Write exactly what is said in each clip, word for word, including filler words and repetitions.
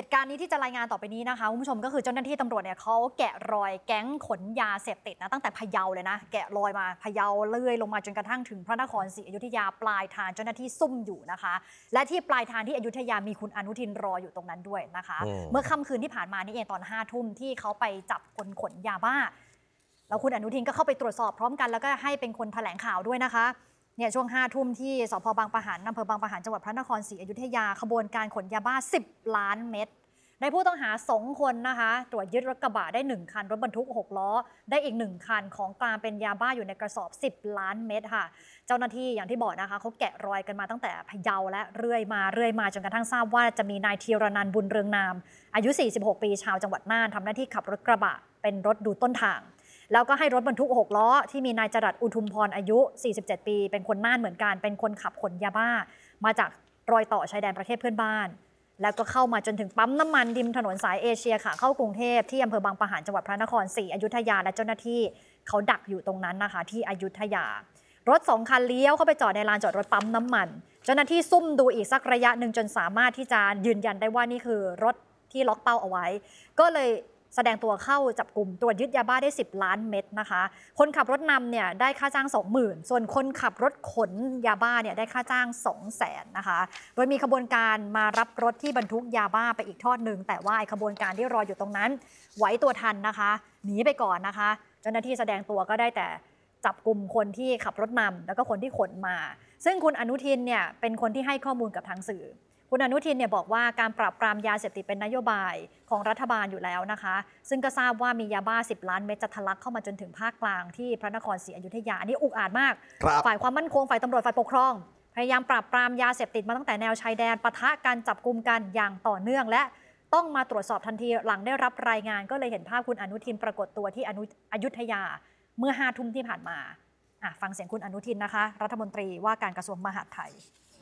ตุการณ์นี้ที่จะรายงานต่อไปนี้นะคะคุณผู้ชมก็คือเจ้าหน้าที่ตำรวจเนี่ยเขาแกะรอยแก๊งขนยาเสพติดนะตั้งแต่พะเยาเลยนะแกะรอยมาพะเยาเลื่อยลงมาจนกระทั่งถึงพระนครศรีอยุธยาปลายทางเจ้าหน้าที่ซุ่มอยู่นะคะและที่ปลายทางที่อยุธยามีคุณอนุทินรออยู่ตรงนั้นด้วยนะคะเมื่อค่ำคืนที่ผ่านมานี่เองตอนห้าทุ่มที่เขาไปจับคนขนยาบ้าแล้วคุณอนุทินก็เข้าไปตรวจสอบพร้อมกันแล้วก็ให้เป็นคนแถลงข่าวด้วยนะคะเนี่ยช่วงห้าทุ่มที่สพบางปะหันอำเภอบางปะหันจังหวัดพระนครศรีอยุธยาขบวนการขนยาบ้าสิบล้านเม็ดในผู้ต้องหาสองคนนะคะตรวจยึดรถกระบะได้หนึ่งคันรถบรรทุกหกล้อได้อีกหนึ่งคันของกลางเป็นยาบ้าอยู่ในกระสอบสิบล้านเม็ดค่ะเจ้าหน้าที่อย่างที่บอกนะคะเขาแกะรอยกันมาตั้งแต่พะเยาและเรื่อยมาเรื่อยมาจนกระทั่งทราบว่าจะมีนายธีรนันท์บุญเรืองนามอายุสี่สิบหกปีชาวจังหวัดน่านทำหน้าที่ขับรถกระบะเป็นรถดูต้นทางแล้วก็ให้รถบรรทุกหกล้อที่มีนายจรัสอุทุมพรอายุสี่สิบเจ็ดปีเป็นคนน่านเหมือนกันเป็นคนขับขนยาบ้ามาจากรอยต่อชายแดนประเทศเพื่อนบ้านแล้วก็เข้ามาจนถึงปั๊มน้ำมันริมถนนสายเอเชียค่ะเข้ากรุงเทพที่อำเภอบางปะหันจังหวัดพระนครศรีอยุธยาและเจ้าหน้าที่เขาดักอยู่ตรงนั้นนะคะที่อยุธยารถสองคันเลี้ยวเข้าไปจอดในลานจอดรถปั๊มน้ำมันเจ้าหน้าที่ซุ่มดูอีกสักระยะหนึ่งจนสามารถที่จะยืนยันได้ว่านี่คือรถที่ล็อกเป้าเอาไว้ก็เลยแสดงตัวเข้าจับกลุ่มตรวจยึดยาบ้าได้สิบล้านเม็ดนะคะคนขับรถนำเนี่ยได้ค่าจ้าง สองหมื่น ส่วนคนขับรถขนยาบ้าเนี่ยได้ค่าจ้าง สองแสน นะคะโดยมีขบวนการมารับรถที่บรรทุกยาบ้าไปอีกทอดหนึ่งแต่ว่าไอ้ขบวนการที่รออยู่ตรงนั้นไหวตัวทันนะคะหนีไปก่อนนะคะเจ้าหน้าที่แสดงตัวก็ได้แต่จับกลุ่มคนที่ขับรถนำแล้วก็คนที่ขนมาซึ่งคุณอนุทินเนี่ยเป็นคนที่ให้ข้อมูลกับทางสื่อคุณอนุทินเนี่ยบอกว่าการปราบปรามยาเสพติดเป็นนโยบายของรัฐบาลอยู่แล้วนะคะซึ่งก็ทราบว่ามียาบ้าสิบล้านเม็ดจะทะลักเข้ามาจนถึงภาคกลางที่พระนครศรีอยุธยาอันนี้อุกอาจมากฝ่ายความมั่นคงฝ่ายตำรวจฝ่ายปกครองพยายามปราบปรามยาเสพติดมาตั้งแต่แนวชายแดนปะทะกันจับกุมกันอย่างต่อเนื่องและต้องมาตรวจสอบทันทีหลังได้รับรายงานก็เลยเห็นภาพคุณอนุทินปรากฏตัวที่อยุธยาเมื่อห้าทุ่มที่ผ่านมาฟังเสียงคุณอนุทินนะคะรัฐมนตรีว่าการกระทรวงมหาดไทย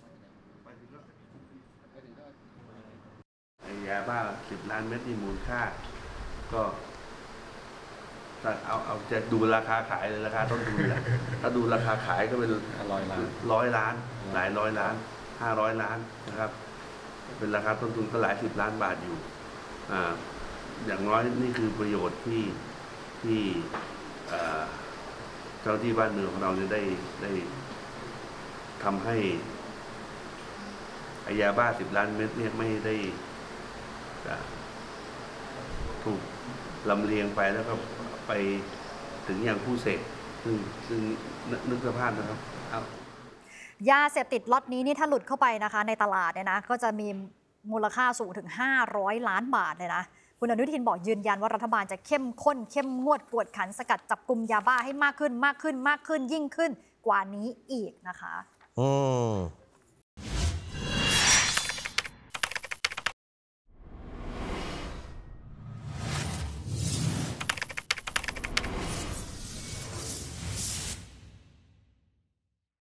ยาบ้าสิบล้านเม็ดที่มูลค่าก็เอาเอาจะดูราคาขายเลยราคาต้นทุนแหละถ้าดูราคาขายก็เป็นร้อยล้านร้อยล้านหลายร้อยล้านห้าร้อยล้านนะครับเป็นราคาต้นทุนก็หลายสิบล้านบาทอยู่อ่าอย่างน้อยนี่คือประโยชน์ที่ที่เจ้าที่บ้านเมืองของเราได้ได้ทำให้ยาบ้าสิบล้านเม็ดเนี่ยไม่ได้ถูกลำเลียงไปแล้วก็ไปถึงอย่างผู้เสพซึ่งซึ่งนึกสภาพนะครับยาเสพติดล็อตนี้นี่ถ้าหลุดเข้าไปนะคะในตลาดเนี่ยนะก็จะมีมูลค่าสูงถึงห้าร้อยล้านบาทเลยนะคุณอนุทินบอกยืนยันว่ารัฐบาลจะเข้มข้นเข้มงวดกวดขันสกัดจับกุมยาบ้าให้มากขึ้นมากขึ้นมากขึ้นยิ่งขึ้นกว่านี้อีกนะคะอืม